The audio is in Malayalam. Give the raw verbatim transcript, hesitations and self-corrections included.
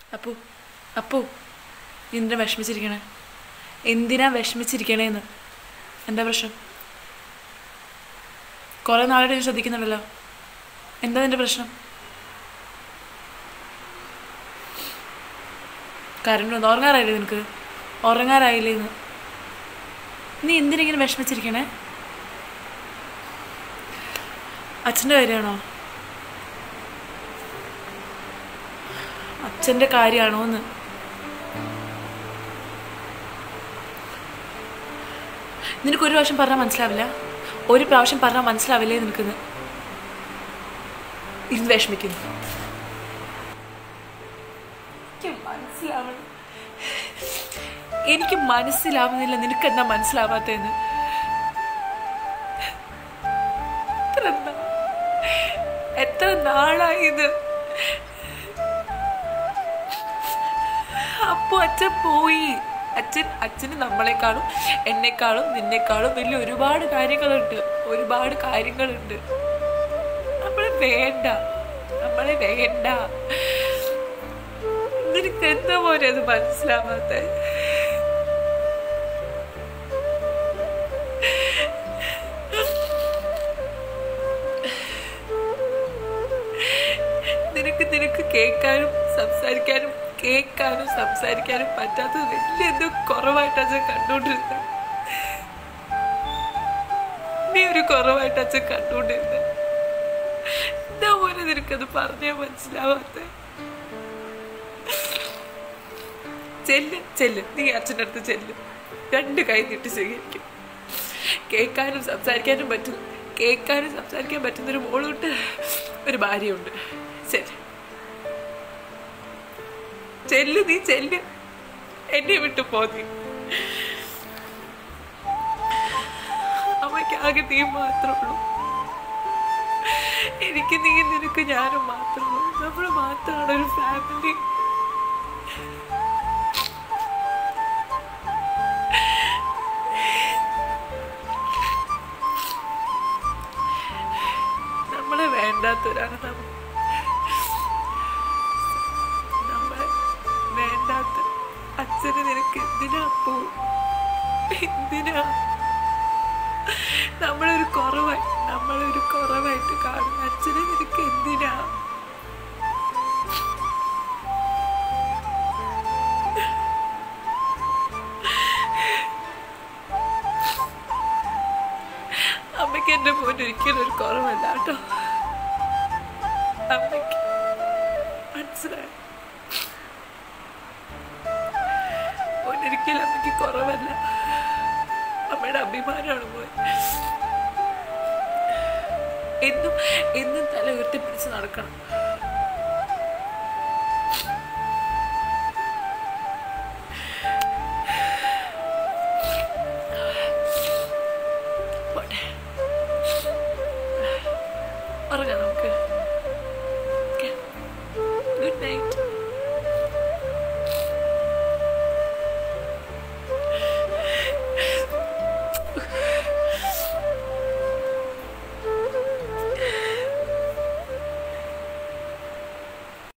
അപ്പു അപ്പു എന്തിനാ വിഷമിച്ചിരിക്കണേ? എന്തിനാ വിഷമിച്ചിരിക്കണേന്ന്? എന്താ പ്രശ്നം? കുറേ നാളായിട്ട് ഞാൻ ശ്രദ്ധിക്കുന്നുണ്ടല്ലോ. എന്താ നിന്റെ പ്രശ്നം? കരണ്ട് വന്നു. ഉറങ്ങാറായില്ലേ നിനക്ക്? ഉറങ്ങാറായില്ലേ ഇന്ന്? നീ എന്തിനിങ്ങനെ വിഷമിച്ചിരിക്കണേ? അച്ഛൻ്റെ കാര്യമാണോ? അച്ഛൻ്റെ കാര്യമാണോ എന്ന്? നിനക്ക് ഒരു പ്രാവശ്യം പറഞ്ഞാൽ മനസ്സിലാവില്ല? ഒരു പ്രാവശ്യം പറഞ്ഞാൽ മനസ്സിലാവില്ലേ നിനക്കിന്ന്? ഇന്ന് വിഷമിക്കുന്നു. എനിക്ക് മനസ്സിലാവണം. എനിക്ക് മനസ്സിലാവുന്നില്ല നിനക്ക് എന്താ മനസ്സിലാവാത്തതെന്ന്. എത്ര നാളായി ഇത്? അപ്പോ അച്ഛൻ പോയി. അച്ഛൻ അച്ഛന് നമ്മളെക്കാളും എന്നെക്കാളും നിന്നെക്കാളും വലിയ ഒരുപാട് കാര്യങ്ങളുണ്ട്. ഒരുപാട് കാര്യങ്ങളുണ്ട്. നമ്മളെ വേണ്ട, നമ്മളെ വേണ്ട. നിനക്ക് എന്താ പോലെ അത് മനസ്സിലാവാത്ത? നിനക്ക് നിനക്ക് കേൾക്കാനും സംസാരിക്കാനും കേൾക്കാനും സംസാരിക്കാനും പറ്റാത്തത് വലിയ എന്തോ കുറവായിട്ട് അച്ഛൻ കണ്ടുകൊണ്ടിരുന്ന. നീ ഒരു കുറവായിട്ട് അച്ഛൻ കണ്ടുകൊണ്ടിരുന്ന. എന്താ പോലെ നിനക്കത് പറഞ്ഞാൽ മനസ്സിലാവാത്ത? ചെല്ല് ചെല്ല്, നീ അച്ഛൻ്റെ അടുത്ത് ചെല്ല്. രണ്ട് കൈ നീട്ടി സ്വീകരിക്കും. കേൾക്കാനും സംസാരിക്കാനും പറ്റും കേൾക്കാനും സംസാരിക്കാൻ പറ്റുന്നൊരു മോളുണ്ട്, ഒരു ഭാര്യയുണ്ട്. ശരി ചെല്ല്, നീ ചെല്ല്. എന്നെ വിട്ടു പോന്നി. അമ്മയ്ക്ക് ആകെ നീ മാത്രമേ ഉള്ളൂ. എനിക്ക് നീ, നിനക്ക് ഞാനും മാത്രമേ ഉള്ളൂ. നമ്മൾ മാത്രമാണ് ഒരു ഫാമിലി. നമ്മളെ വേണ്ടാത്തവരാണ് നമ്മൾ. അച്ഛന് നിനക്ക് എന്തിനാ പോ? എന്തിനാ നമ്മളൊരു കുറവായി നമ്മളൊരു കുറവായിട്ട് കാണുന്ന അച്ഛന് നിനക്ക് എന്തിനാ? അമ്മയ്ക്ക് എന്റെ മോൻ ഒരിക്കലും ഒരു കുറവല്ല കേട്ടോ. അമ്മയ്ക്ക് മനസ്സിലായി. ഒരിക്കലും അമ്മയ്ക്ക് കുറവല്ല. അമ്മയുടെ അഭിമാനമാണ് പോയി. എന്നും എന്നും തല ഉയർത്തിപ്പിടിച്ച് നടക്കണം. ഉറങ്ങണം.